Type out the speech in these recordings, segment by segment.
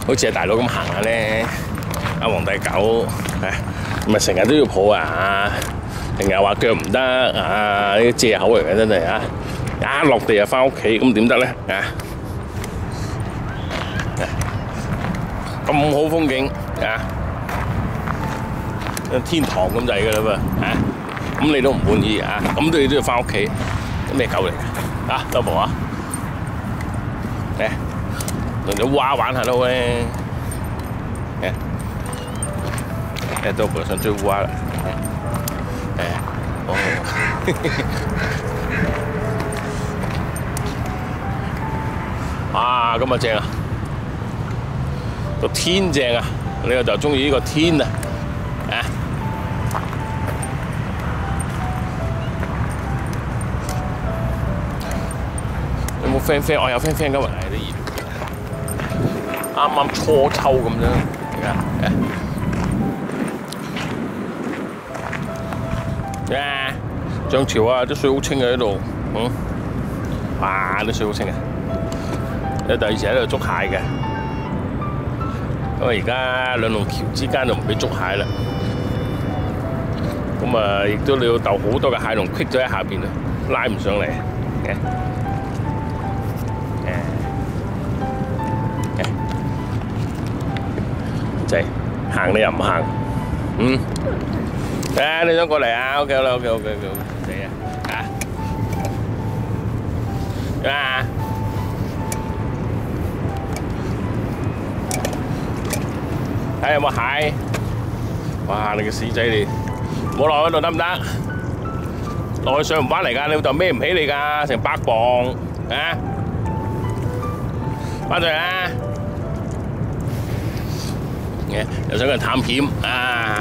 好似係大佬咁行下咧，阿皇帝狗啊，咪成日都要抱啊，成日話腳唔得啊，呢啲藉口嚟嘅真係啊！一落地就翻屋企，咁點得咧啊？咁好風景啊，天堂咁滯㗎啦噃啊！咁你都唔滿意啊？咁你都要翻屋企，咩狗嚟㗎？啊，老婆啊，嚟同隻烏鴉玩下都咧，老婆想追烏鴉啦，哦，啊，咁啊正啊！個天正啊！你個就中意呢個天啊！啊！有冇 friend？ 我有 friend 今日係啲熱，啱啱初秋咁啫。啊！漲潮啊！啲水好清啊！呢度，哇！啲水好清啊！有第二時喺度捉蟹嘅。咁啊！而家兩龍橋之間就唔俾捉蟹啦。咁啊，亦都你要鬥好多嘅蟹籠棘咗喺下邊啊，拉唔上嚟嘅。就係行你又唔行，你想過嚟啊 ？OK 啦 ，OK， 死啊！睇下有冇蟹？哇！你個死仔你，唔好落喺度得唔得？落去上唔翻嚟㗎，你老豆孭唔起你㗎，成100磅啊！翻上嚟啊！又想人探險啊！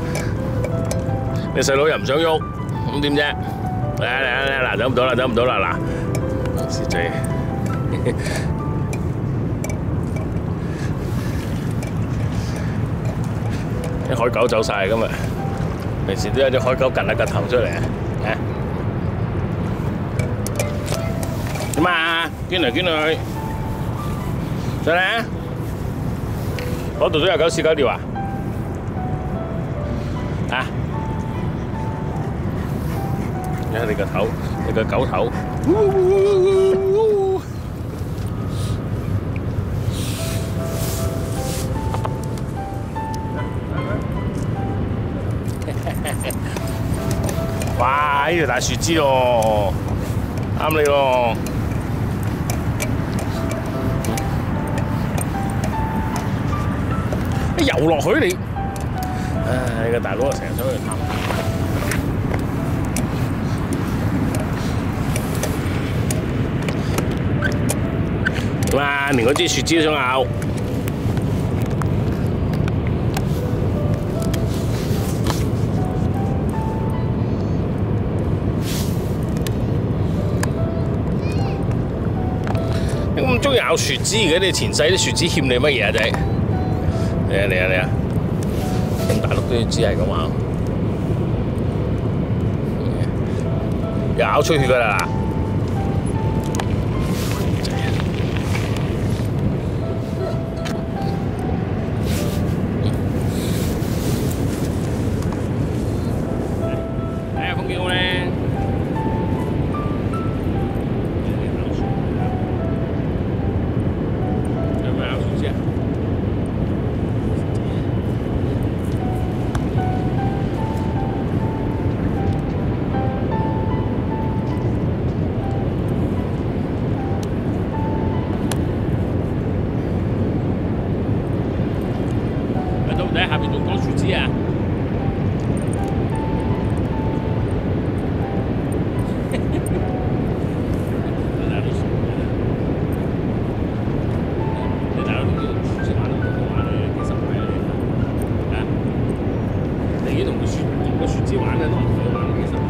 你細佬又唔想喐，咁點啫？嚟嗱，走唔到啦嗱，死仔！啲海狗走晒今日，平時都有隻海狗趌下個頭出嚟啊！點啊？捐嚟，上嚟啊！嗰度都有狗屎狗尿啊！啊！睇下你個頭，你個狗頭。哇！呢條大樹枝喎，啱你喎。游落去你，你個大佬成日想去探。哇！連嗰支樹枝都想咬。你咁中意咬樹枝嘅？你前世啲樹枝欠你乜嘢啊，仔？嚟啊！咁大陸都要知係咁咬，咬出血㗎啦！睇下風景好咧。有冇咬樹枝啊？喺下邊仲講樹枝啊！你大佬呢個樹枝玩得好好玩咧，幾十米啊！你同個樹枝玩咧，都唔會玩幾十米。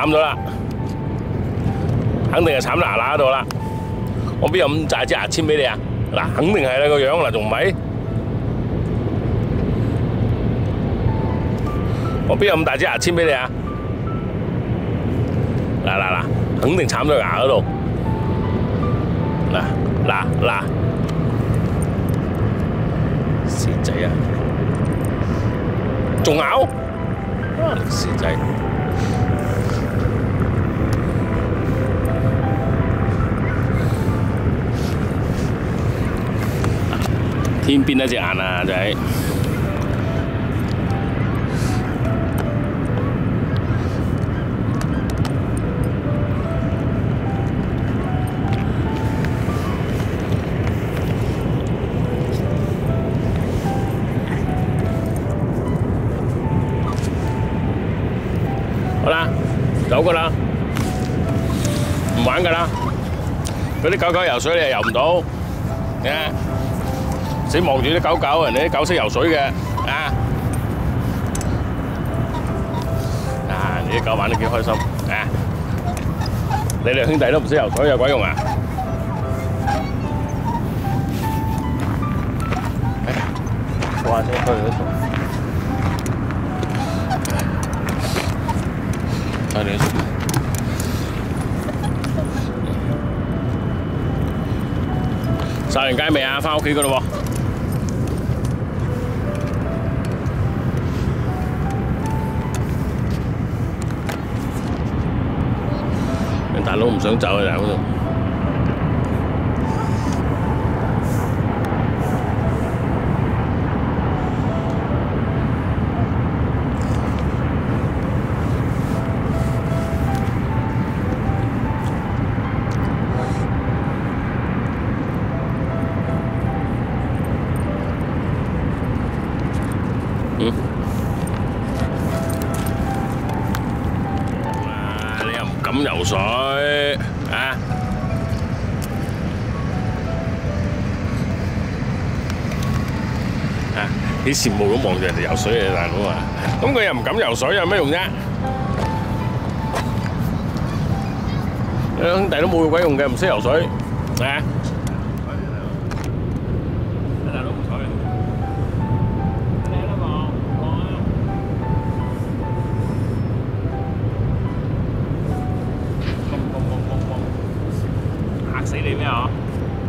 慘咗啦，肯定係慘嗱嗱喺度啦。我邊有咁大支牙籤俾你啊？嗱，肯定係啦個樣嗱，仲唔係？我邊有咁大支牙籤俾你啊？嗱，肯定慘咗牙嗰度。嗱，蝕仔啊！仲咬？蝕仔！天邊一隻眼啊，仔！好啦，走噶啦，唔玩噶啦。嗰啲狗狗游水你又游唔到，啊！死望住啲狗狗，人哋啲狗識游水嘅，啊！你啲狗玩得幾開心，啊！你哋兄弟都唔識游水，有鬼用啊！哇！先開咗水。快點！殺完街未啊？返屋企噶咯喎！大佬唔想走啊！大佬。你又唔敢游水啊？幾羨慕咁望住人哋游水啊，大佬啊！咁佢又唔敢游水，有咩用啫？兩兄弟都冇鬼用嘅，唔識游水啊！嚇死你咩啊！